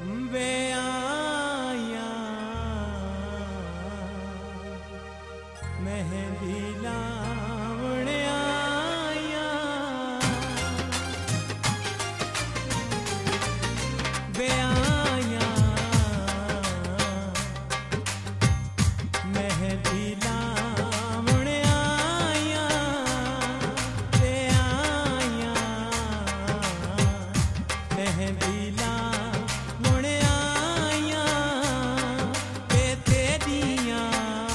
वे आया मेहंदी लावण आया, वे आया मेहंदी लावण आया, वे आया मेहंदी लावण आया, वे तेरियां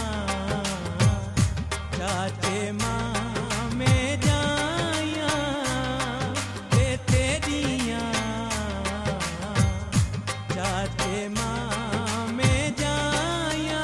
चाचे मामे जाया, वे तेरियां चाचे मामे जाया।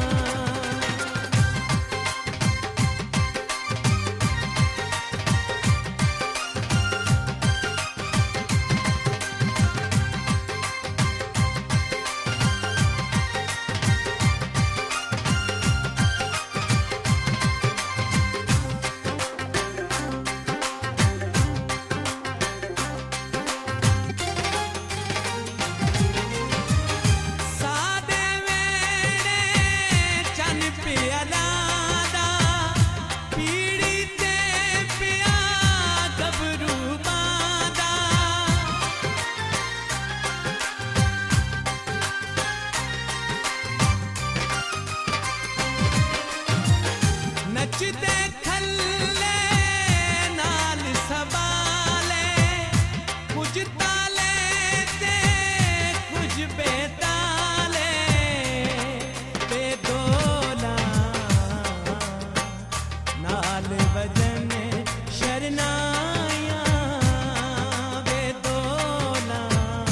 सादे वेड़े चन पिया लादा, पीड़ी ते पिया गबरू बांदा, नचदे थल्ले नाल सवाले, कुछ ताले ते कुछ बेताले, बेदोला नाल वजन शरनाया, बेदोला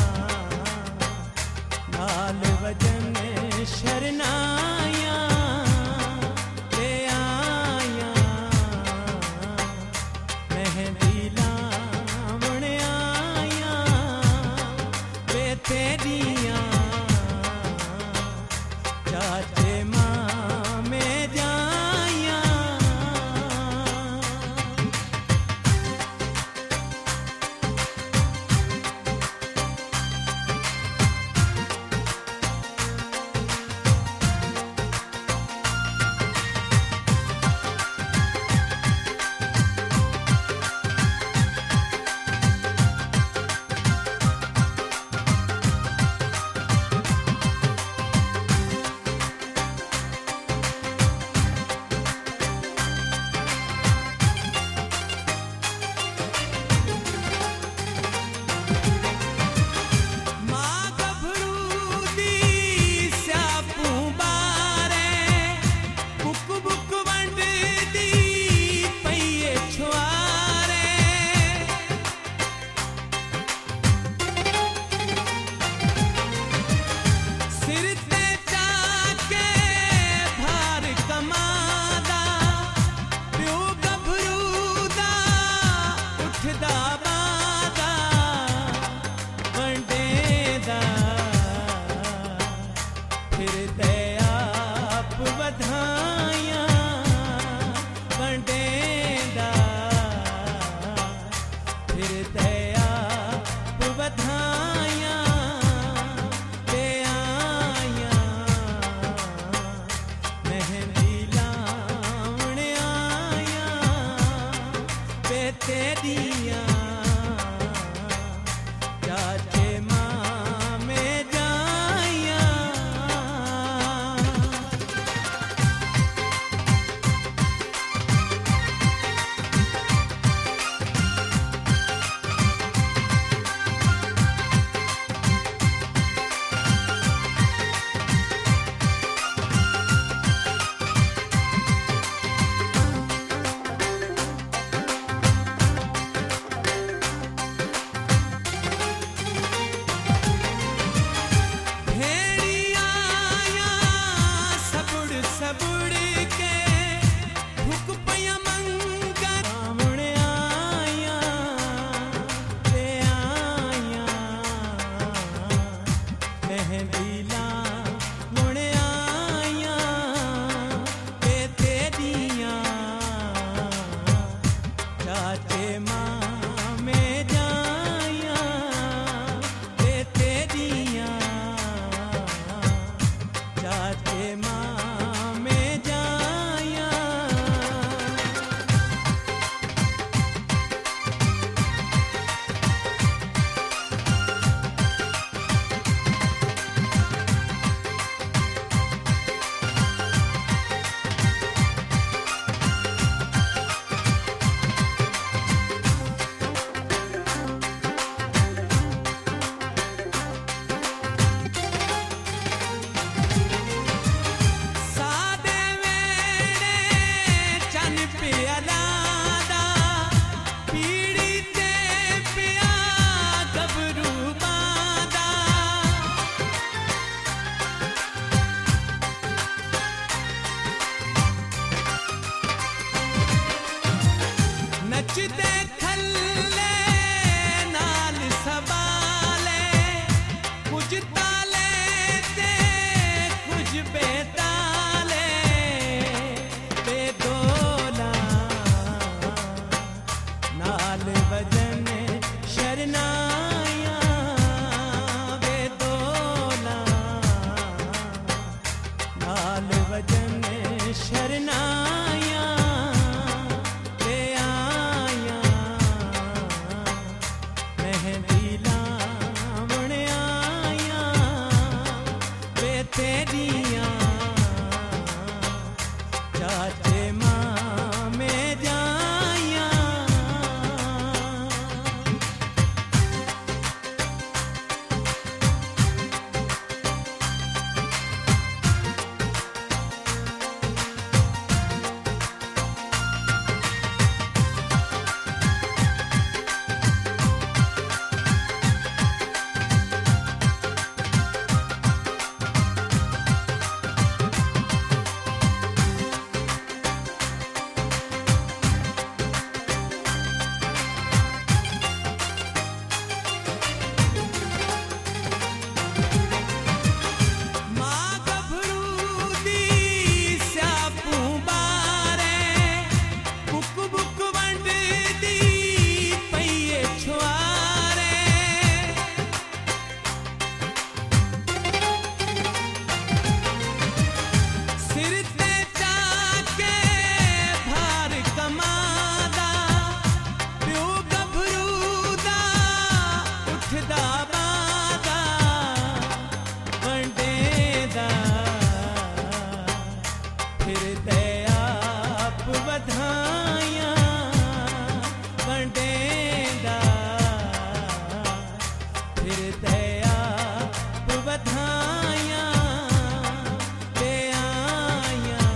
नाल वजन शरनाया, वे आया मेहंदी लावण आया, वे तेरियां चाचे मामे जाया। मां गभरू दी स्यापू बारे, बुक बुक वंड दी पईए छुआरे, सिर ते चाके भार कमादा, प्यो गभरू दा उठदा बादा, वंडेदा फिरदे आप वधाया, वंडेदा फिरदे आप वधाया, वे आया मेहंदी लावण आया, वे तेरियां चाचे मामे जाया। दा वादा वंडेदा फिर ते आप वधाइयां वंडेदा फिर ते आप वधाइयां ते आइयां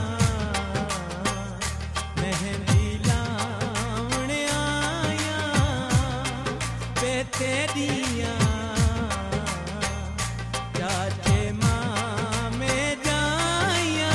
मेहंदी लाउण आइयां वे तेरियां चाचे मामे जाइयां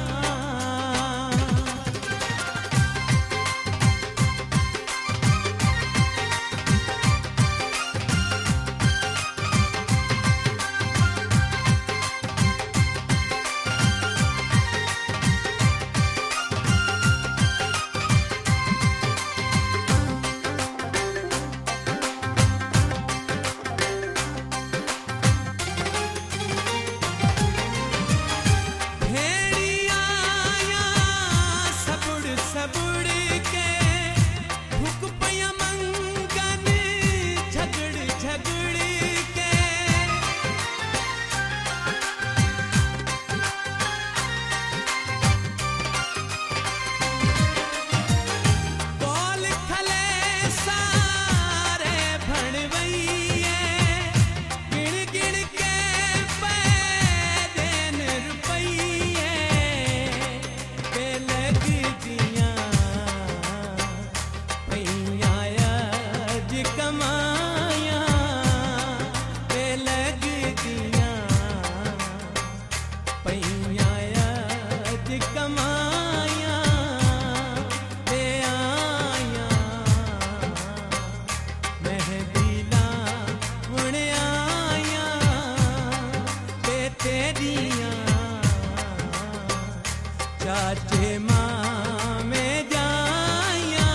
चाचे मामे जाइयां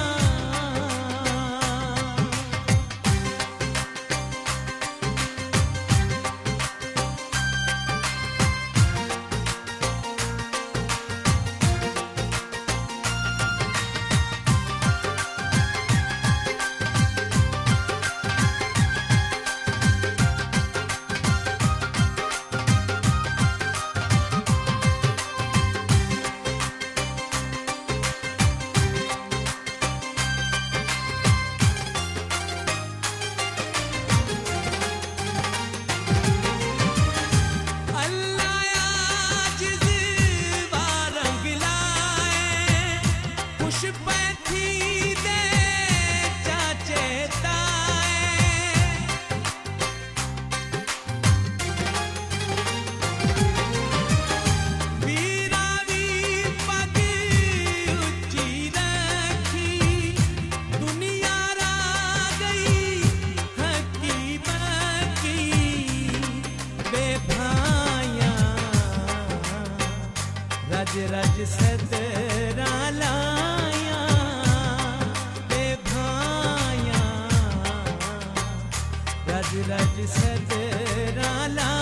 रज रज सदरा लाया बे भाया रज रज सदरा लाया